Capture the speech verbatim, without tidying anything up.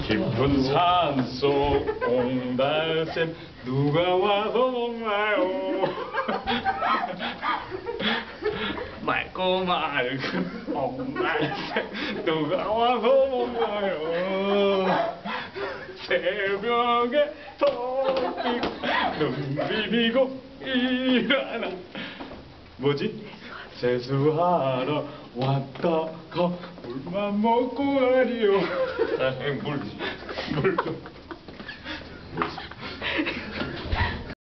깊은 산속 옹달샘 누가 와서 먹나요? 맑고 맑은 옹달샘 누가 와서 먹나요? 새벽에 토끼 눈 비비고 일어나 뭐지? 세수하러 왔다가 물만 먹고 가리요. 물, 물 좀.